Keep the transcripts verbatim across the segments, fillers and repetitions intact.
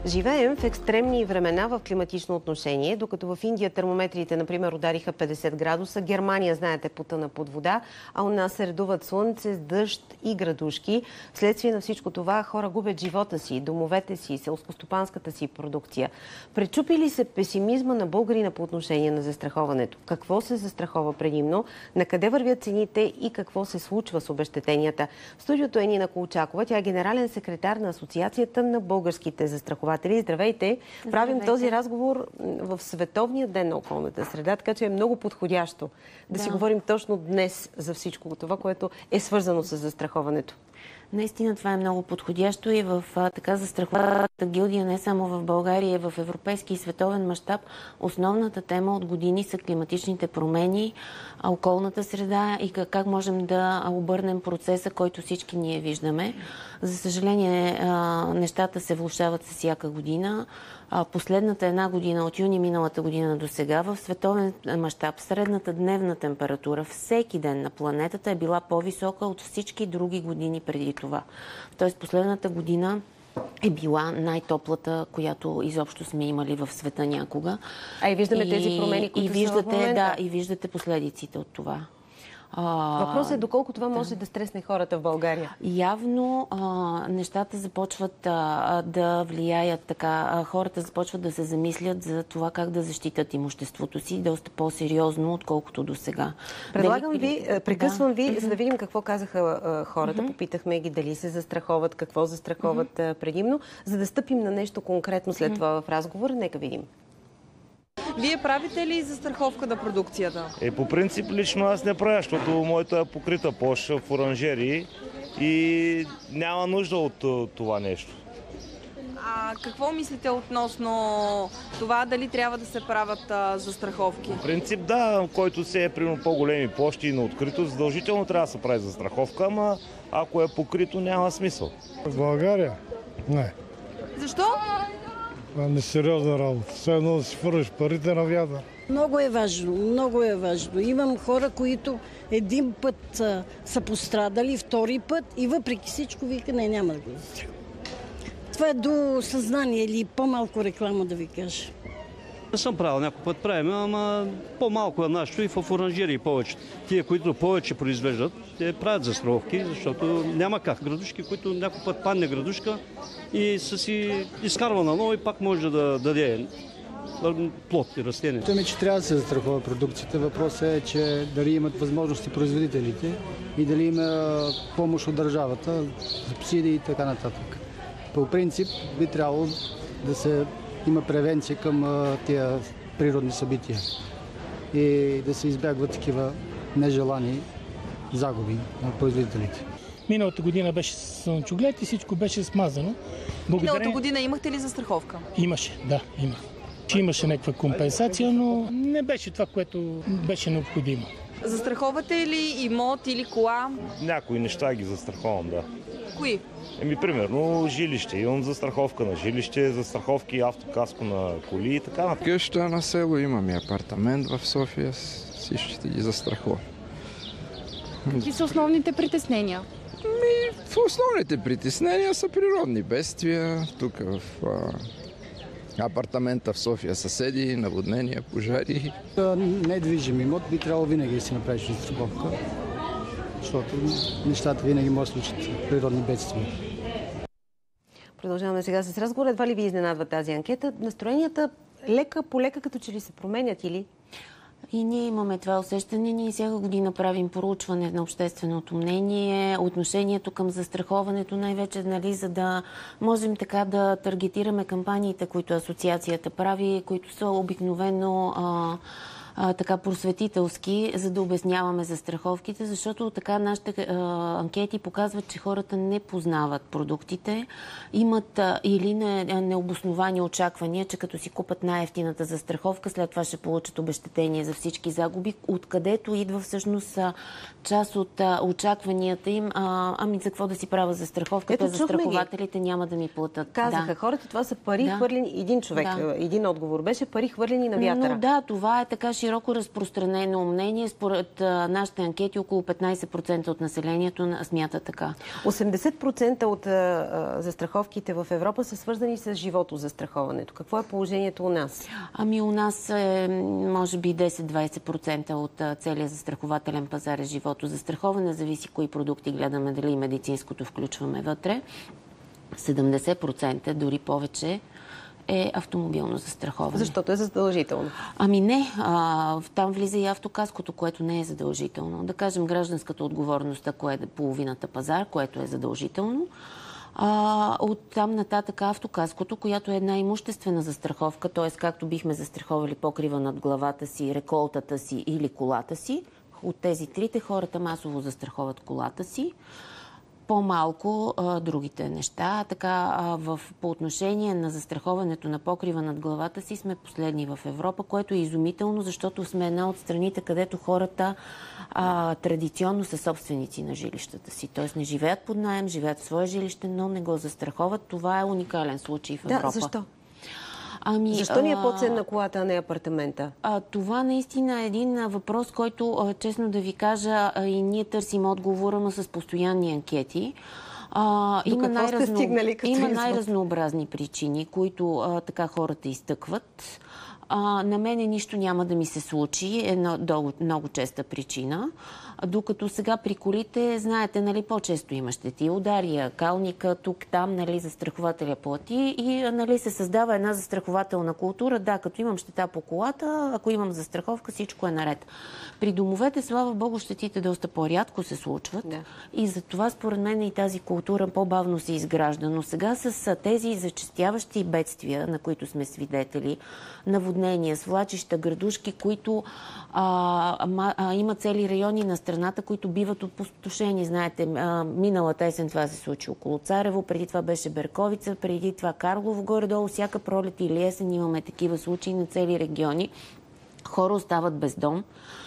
Живеем в екстремни времена в климатично отношение, докато в Индия термометрите, например, удариха петдесет градуса, Германия, знаете, потъна под вода, а у нас се редуват слънце, дъжд и градушки. Вследствие на всичко това хора губят живота си, домовете си, селскостопанската си продукция. Пречупи ли се песимизма на българина по отношение на застраховането? Какво се застрахова предимно? На къде вървят цените и какво се случва с обезщетенията? В студиото е Нина Колчакова. Тя е генерален секретар на Асоциацията на българските застрахователи. Здравейте! Правим Здравейте. Този разговор в Световния ден на околната среда, така че е много подходящо да, да си говорим точно днес за всичко това, което е свързано с застраховането. Наистина това е много подходящо и в а, така застрахователната гилдия, не само в България, в европейски и световен мащаб. Основната тема от години са климатичните промени, а, околната среда и как, как можем да обърнем процеса, който всички ние виждаме. За съжаление, а, нещата се влошават с всяка година. А, последната една година, от юни миналата година до сега, в световен мащаб средната дневна температура всеки ден на планетата е била по-висока от всички други години преди това. Тоест последната година е била най-топлата, която изобщо сме имали в света някога. А и виждаме и, тези промени, които и виждате, са в момента. Да, и виждате последиците от това. Въпросът е доколко това може да, да стресне хората в България. Явно а, нещата започват а, да влияят така. А, хората започват да се замислят за това как да защитат имуществото си доста по-сериозно, отколкото до сега. Предлагам дали... ви, прекъсвам да. ви, mm-hmm. за да видим какво казаха а, хората. Mm-hmm. Попитахме ги дали се застраховат, какво застраховат mm-hmm. предимно, за да стъпим на нещо конкретно след mm-hmm. това в разговор. Нека видим. Вие правите ли застраховка на продукцията? Е, по принцип лично аз не правя, защото моята е покрита площ в оранжерии и няма нужда от това нещо. А какво мислите относно това, дали трябва да се правят а, застраховки? В принцип да, който се е примерно по-големи площи и на открито, задължително трябва да се прави застраховка, ама ако е покрито, няма смисъл. В България? Не. Защо? Това е несериозна работа. Все едно да си фърляш парите на вятър. Много е важно, много е важно. Имам хора, които един път а, са пострадали, втори път и въпреки всичко вика, не, няма да го застраховам. Това е до съзнание или по-малко реклама, да ви кажа. Не съм правил, някой път правим, ама по-малко е нашето и в оранжерии повече. Тия, които повече произвеждат, те правят застраховки, защото няма как. Градушки, които някой път падне градушка и са си изкарва на ново и пак може да даде плод и растения. Мисля, че трябва да се застрахова продукцията. Въпросът е, че дали имат възможности производителите и дали има помощ от държавата, субсидии и така нататък. По принцип би трябвало да се има превенция към а, тия природни събития и да се избягват такива нежелани загуби на производителите. Миналата година беше слънчоглед и всичко беше смазано. Благодарение... Миналата година имахте ли застраховка? Имаше, да, имах. Имаше някаква компенсация, но не беше това, което беше необходимо. Застраховате ли имот или кола? Някои неща ги застраховам, да. Кои? Еми, примерно, жилище. Имам застраховка на жилище, застраховки, автокаско на коли и така нататък. Къща на село, имам и апартамент в София, всичките ги застрахувам. Какви са основните притеснения? Ми, основните притеснения са природни бедствия. Тук в а, апартамента в София съседи, наводнения, пожари. Недвижим имот би трябвало винаги да си направиш застраховка, защото нещата винаги могат да случат природни бедствия. Продължаваме сега с разговор. Едва ли ви изненадва тази анкета? Настроенията лека по лека като че ли се променят или? И ние имаме това усещане. Ние всяка година правим проучване на общественото мнение, отношението към застраховането, най-вече, нали, за да можем така да таргетираме кампаниите, които асоциацията прави, които са обикновено а, а, така просветителски, за да обясняваме застраховките, защото така нашите а, анкети показват, че хората не познават продуктите, имат а, или не, необосновани очаквания, че като си купат най-евтината застраховка, след това ще получат обезщетение за всички загуби, откъдето идва всъщност а, част от а, очакванията им. А, ами за какво да си правя застраховката? Застрахователите няма да ми платят. Казаха, да. хората, това са пари да. хвърлени. Един човек, да. един отговор беше пари хвърлени на вятъра. Но да, това е така широко разпространено мнение. Според нашите анкети около петнайсет процента от населението смята така. осемдесет процента от а, застраховките в Европа са свързани с животозастраховането. Какво е положението у нас? Ами у нас е, може би десет-двайсет процента от целия застрахователен пазар е животозастраховане. Зависи кои продукти гледаме, дали медицинското включваме вътре. седемдесет процента, дори повече, е автомобилно застраховане. Защото е задължително? Ами не. А, там влиза и автокаското, което не е задължително. Да кажем гражданската отговорност, ако е половината пазар, което е задължително. А, от там нататък автокаското, която е една имуществена застраховка, т.е. както бихме застраховали покрива над главата си, реколтата си или колата си. От тези трите хората масово застраховат колата си. По-малко а, другите неща. Така, а, в, по отношение на застраховането на покрива над главата си сме последни в Европа, което е изумително, защото сме една от страните, където хората а, традиционно са собственици на жилищата си. Тоест не живеят под наем, живеят в свое жилище, но не го застраховат. Това е уникален случай в Европа. Да, защо? Ами, Защо ни е по-ценна колата, а не апартамента? А, това наистина е един въпрос, който, а, честно да ви кажа, а, и ние търсим отговора, но с постоянни анкети. А, има най-разно... има най-разнообразни причини, които а, така хората изтъкват. А, на мене нищо няма да ми се случи. Е много, много честа причина. Докато сега при колите, знаете, нали, по-често има щети. Удария, калника, тук, там, нали, застрахователя плати и, нали, се създава една застрахователна култура. Да, като имам щета по колата, ако имам застраховка, всичко е наред. При домовете, слава Богу, щетите доста по-рядко се случват. Да. И за това, според мен, и тази култура по-бавно се изгражда. Но сега с тези зачестяващи бедствия, на които сме свидетели, наводнения, свлачища, градушки, които а, а, а, има цели райони на страната, които биват опустошени. Знаете, а, миналата есен това се случи около Царево, преди това беше Берковица, преди това Карлово, горе-долу, всяка пролет или есен имаме такива случаи на цели региони. Хора остават без дом.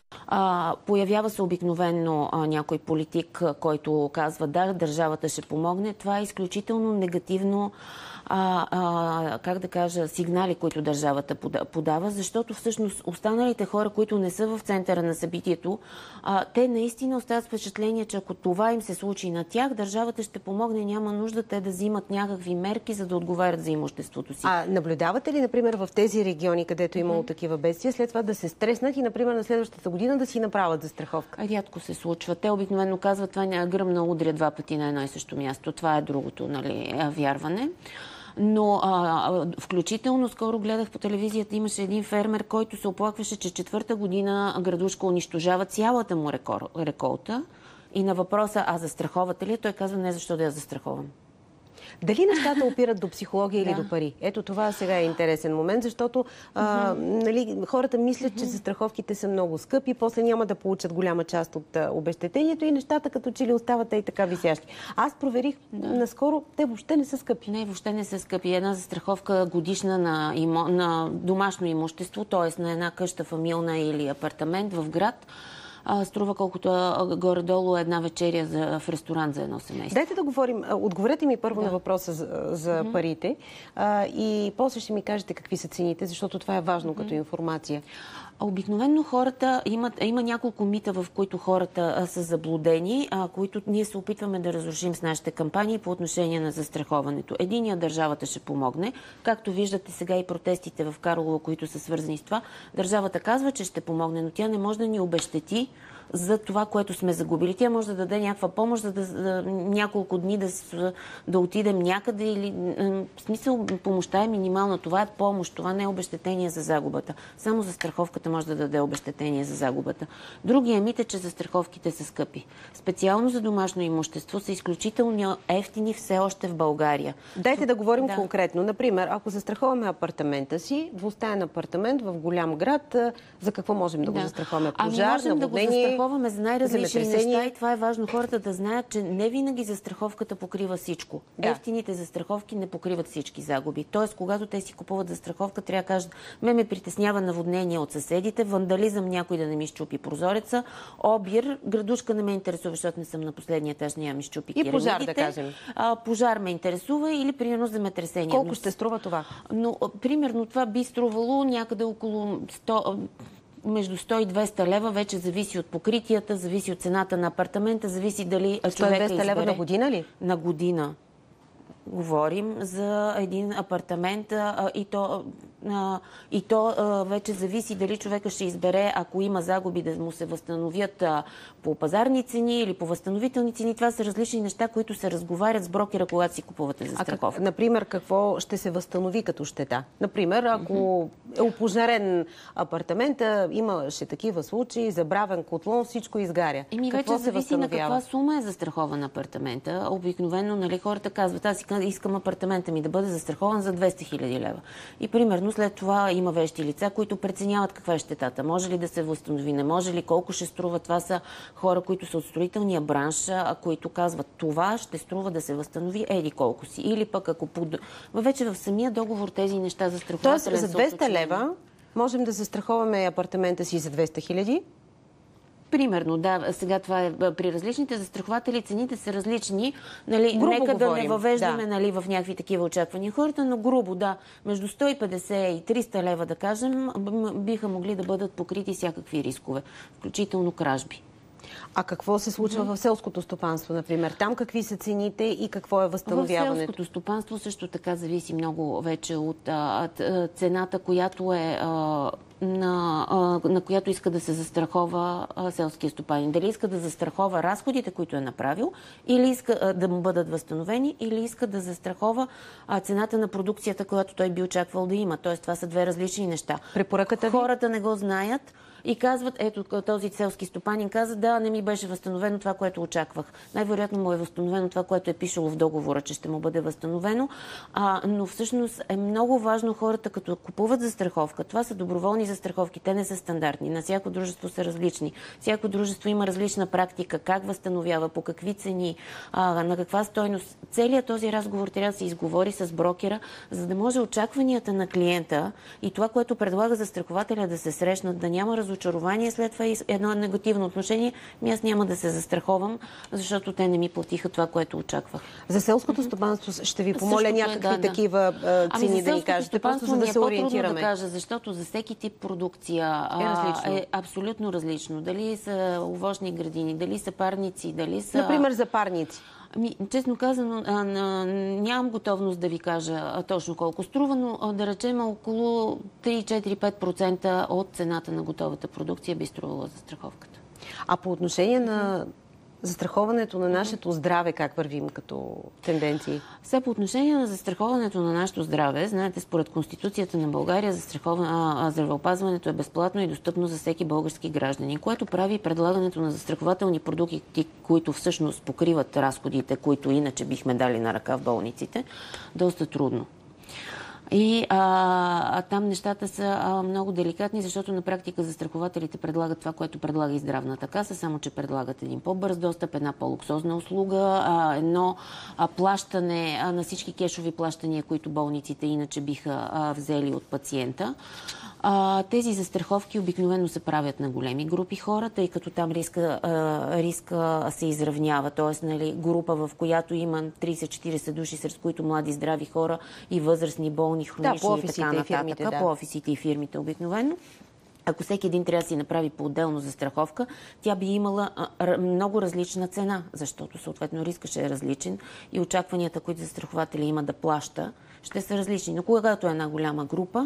А, появява се обикновенно а, някой политик, а, който казва да, държавата ще помогне. Това е изключително негативно, а, а, как да кажа, сигнали, които държавата подава, защото всъщност останалите хора, които не са в центъра на събитието, а, те наистина остават впечатление, че ако това им се случи на тях, държавата ще помогне, няма нужда те да взимат някакви мерки, за да отговарят за имуществото си. А наблюдавате ли, например, в тези региони, където е имало такива бедствия, след това да се стреснат и, например, на следващата година да си направят застраховка? Рядко се случва. Те обикновено казват, това няма гръмна удря два пъти на едно и също място. Това е другото, нали, вярване. Но а, включително скоро гледах по телевизията, имаше един фермер, който се оплакваше, че четвърта година градушка унищожава цялата му реколта и на въпроса, а застраховате ли? Той казва, не, защо да я застраховам. Дали нещата опират до психология или да. до пари? Ето това сега е интересен момент, защото а, нали, хората мислят, че застраховките са много скъпи, после няма да получат голяма част от а, обезщетението и нещата като че ли остават и така висящи. Аз проверих да. наскоро, те въобще не са скъпи. Не, въобще не са скъпи. Една застраховка годишна на, имо, на домашно имущество, т.е. на една къща, фамилна или апартамент в град, струва колкото горе-долу една вечеря за, в ресторант за едно семейство. Дайте да говорим. Отговорете ми първо да. на въпроса за, за mm-hmm. парите а, и после ще ми кажете какви са цените, защото това е важно mm-hmm. като информация. Обикновено хората имат, има няколко мита, в които хората а, са заблудени, а, които ние се опитваме да разрушим с нашите кампании по отношение на застраховането. Единия държавата ще помогне. Както виждате сега и протестите в Карлово, които са свързани с това, държавата казва, че ще помогне, но тя не може да ни обезщети за това, което сме загубили. Тя може да даде някаква помощ, за да, да няколко дни да, да отидем някъде или... В смисъл, помощта е минимална. Това е помощ, това не е обезщетение за загубата. Само застраховката може да даде обезщетение за загубата. Другия мит е, че застраховките са скъпи. Специално за домашно имущество са изключително ефтини все още в България. Дайте да говорим да. конкретно. Например, ако застраховаме апартамента си, двустаен апартамент в голям град, за какво можем да, да. го застраховаме? Пожар, ами наводнение? Да застраховаме за най-различни неща и това е важно хората да знаят, че не винаги застраховката покрива всичко. Да. Ефтините застраховки не покриват всички загуби. Тоест, когато те си купуват застраховка, трябва да кажат, ме ме притеснява наводнение от съседите, вандализъм, някой да не ми щупи прозореца, обир, градушка не ме интересува, защото не съм на последния етаж, няма ми щупи керамидите. И пожар, да кажем. А, пожар ме интересува или примерно земетресение. Колко ще струва това? Но, примерно това би струвало някъде около сто... между сто и двеста лева, вече зависи от покритията, зависи от цената на апартамента, зависи дали човека сто и двеста лева избере. на година ли? На година. Говорим за един апартамент а, и то, а, и то а, вече зависи дали човека ще избере, ако има загуби, да му се възстановят а, по пазарни цени или по възстановителни цени. Това са различни неща, които се разговарят с брокера, когато си купувате за страховка. А, например, какво ще се възстанови като щета? Например, ако е опожарен апартамента, имаше такива случаи, забравен котлон, всичко изгаря. Еми, какво вече се зависи на възстановява? каква сума е застрахован апартамента. Обикновено, нали, хората казват, аз искам апартамента ми да бъде застрахован за двеста хиляди лева. И примерно след това има вещи лица, които преценяват каква е щетата. Може ли да се възстанови, не може ли, колко ще струва. Това са хора, които са от строителния бранш, които казват, това ще струва да се възстанови еди колко си. Или пък ако под... вече в самия договор тези неща застрахователен. Тоест за двеста лева можем да застраховаме апартамента си за двеста хиляди? Примерно, да. Сега това е при различните застрахователи, цените са различни. Нали, грубо нека говорим, да не въвеждаме да. Нали, в някакви такива очаквания хората, но грубо, да. Между сто и петдесет и триста лева, да кажем, биха могли да бъдат покрити всякакви рискове, включително кражби. А какво се случва mm-hmm. в селското стопанство, например? Там какви са цените и какво е възстановяването? В селското стопанство също така зависи много вече от а, цената, която е а, на, а, на която иска да се застрахова а, селския стопанин. Дали иска да застрахова разходите, които е направил, или иска а, да му бъдат възстановени, или иска да застрахова а, цената на продукцията, която той би очаквал да има. Тоест, това са две различни неща. Препоръката ви? Хората не го знаят и казват, ето този селски стопанин каза, да, не ми беше възстановено това, което очаквах. Най-вероятно му е възстановено това, което е пишало в договора, че ще му бъде възстановено. А, но всъщност е много важно хората, като купуват застраховка. Това са доброволни застраховки, те не са стандартни. На всяко дружество са различни. Всяко дружество има различна практика, как възстановява, по какви цени, а, на каква стойност. Целият този разговор трябва да се изговори с брокера, за да може очакванията на клиента и това, което предлага застрахователя, да се срещнат, да няма разочарование, след това едно негативно отношение, ми аз няма да се застраховам, защото те не ми платиха това, което очаквах. За селското стопанство ще ви помоля Същото някакви е, да, такива да. цени ами да ни кажете, просто за да се е ориентираме. по-трудно да кажа, защото за всеки тип продукция е, различно. е абсолютно различно. Дали са овощни градини, дали са парници, дали са... Например, за парници. Ами, честно казано, а, на, нямам готовност да ви кажа а, точно колко струва, но а, да речем около три, четири, пет процента от цената на готовата продукция би струвала застраховката. А по отношение на застраховането на нашето здраве, как вървим като тенденции? Сега по отношение на застраховането на нашето здраве, знаете, според Конституцията на България здравеопазването е безплатно и достъпно за всеки български граждани, което прави предлагането на застрахователни продукти, които всъщност покриват разходите, които иначе бихме дали на ръка в болниците, доста трудно. И а, а там нещата са а, много деликатни, защото на практика застрахователите предлагат това, което предлага и здравната каса, само че предлагат един по-бърз достъп, една по-луксозна услуга, а, едно а, плащане а, на всички кешови плащания, които болниците иначе биха а, взели от пациента. А, тези застраховки обикновено се правят на големи групи хора, тъй като там риска, а, риска се изравнява. Т.е. нали, група, в която има трийсет-четирийсет души, сред които млади здрави хора и възрастни, болни, хронични да, и така нататък. Фирмите, да. По офисите и фирмите обикновено. Ако всеки един трябва да си направи по-отделно застраховка, тя би имала а, много различна цена, защото съответно риска ще е различен и очакванията, които застрахователя има да плаща, ще са различни. Но когато е една голяма група,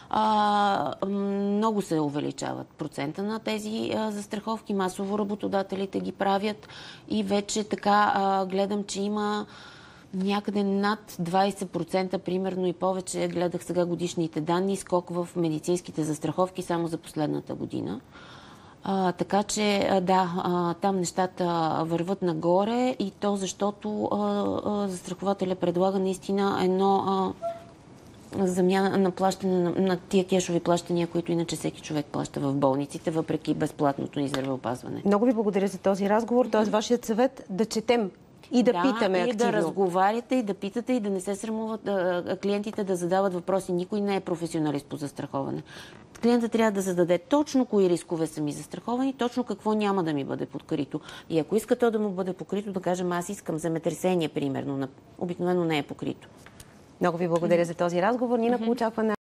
а, много се увеличават процента на тези а, застраховки. Масово работодателите ги правят и вече така а, гледам, че има някъде над двайсет процента, примерно и повече, гледах сега годишните данни, скок в медицинските застраховки само за последната година. А, така че, да, а, там нещата върват нагоре и то защото а, а, застрахователя предлага наистина едно а, замяна на плащане на, на тия кешови плащания, които иначе всеки човек плаща в болниците, въпреки безплатното ни здравеопазване. Много ви благодаря за този разговор. Тоест, вашият съвет да четем и да, да питаме активно. И да разговаряте, и да питате, и да не се срамуват а, клиентите да задават въпроси. Никой не е професионалист по застраховане. Клиентът трябва да зададе точно кои рискове са ми застраховани, точно какво няма да ми бъде покрито. И ако иска то да му бъде покрито, да кажем, аз искам земетресение, примерно, обикновено не е покрито. Много ви благодаря за този разговор. Нина, mm-hmm. получава